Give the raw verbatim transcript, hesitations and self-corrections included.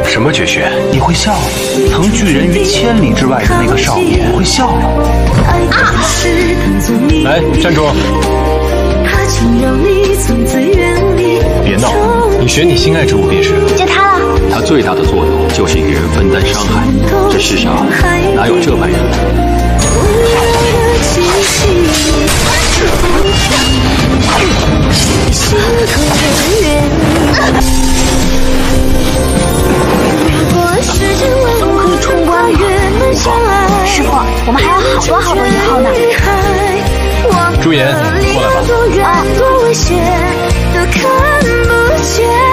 什么绝学？ 你会笑，曾拒人于千里之外的那个少年会笑。 啊！来，站住！别闹，你学你心爱之物便是。 接他了。 它最大的作用就是与人分担伤害，这世上哪有这般人？ 怎么可以冲关呢？师傅，我们还有好多好多以后呢。 朱颜，过来吧。 啊。